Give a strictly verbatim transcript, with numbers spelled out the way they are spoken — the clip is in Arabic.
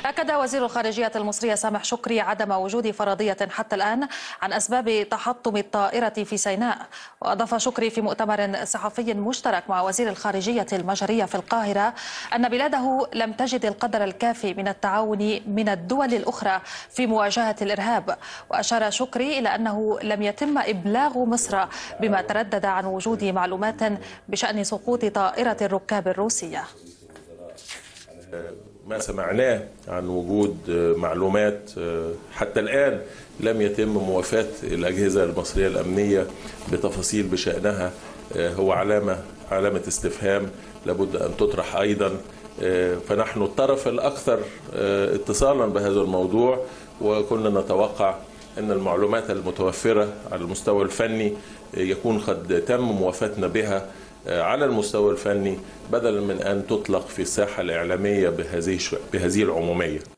أكد وزير الخارجية المصرية سامح شكري عدم وجود فرضية حتى الآن عن أسباب تحطم الطائرة في سيناء. وأضاف شكري في مؤتمر صحفي مشترك مع وزير الخارجية المجرية في القاهرة أن بلاده لم تجد القدر الكافي من التعاون من الدول الأخرى في مواجهة الإرهاب. وأشار شكري إلى أنه لم يتم إبلاغ مصر بما تردد عن وجود معلومات بشأن سقوط طائرة الركاب الروسية. ما سمعناه عن وجود معلومات حتى الآن لم يتم موافاة الأجهزة المصرية الأمنية بتفاصيل بشأنها هو علامة علامة استفهام لابد أن تطرح أيضا. فنحن الطرف الأكثر اتصالا بهذا الموضوع، وكنا نتوقع أن المعلومات المتوفرة على المستوى الفني يكون قد تم موافاتنا بها على المستوى الفني بدلا من أن تطلق في الساحة الإعلامية بهذه بهذه العمومية.